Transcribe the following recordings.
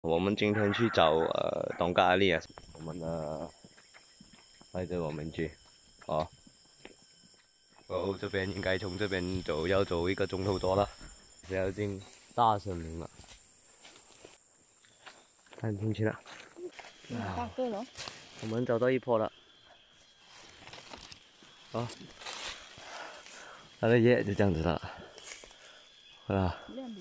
我们今天去找东嘎阿丽啊，我们带着我们去，哦，这边应该从这边要走1个钟头多了，要进大森林了，看进去了， 大个了， 我们找到一坡了，哦，它的叶就这样子了，好了，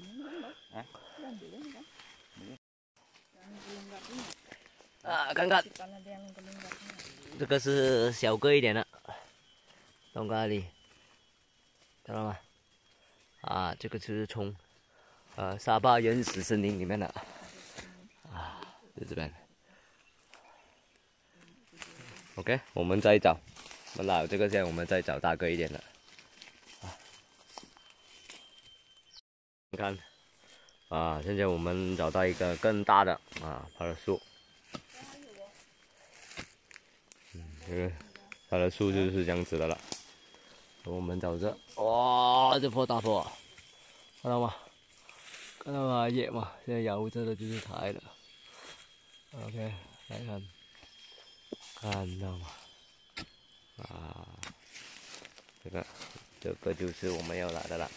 啊，看看。这个是小个一点的，东嘎里，看到吗？啊，这个就是从沙巴原始森林里面的，啊，在这边。OK， 我们再找，我们拿这个线，我们再找大个一点的。啊，你看，啊，现在我们找到一个更大的它的树。这个它的树就是这样子的了。我们找着，哇，这棵大棵，看到吗？看到吗？叶嘛，现在摇着的就是它的。OK， 来看，看到吗？啊，这个就是我们要拿的了。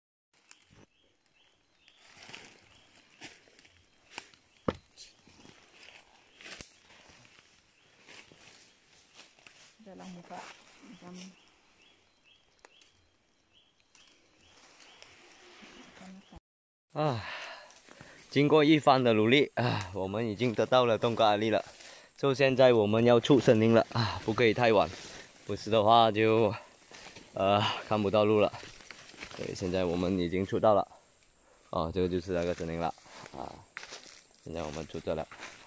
啊，经过一番的努力啊，我们已经得到了东嘎阿丽了。就现在我们要出森林了啊，不可以太晚，不是的话就看不到路了。所以现在我们已经出到了，哦，这个就是那个森林了啊。现在我们出这了，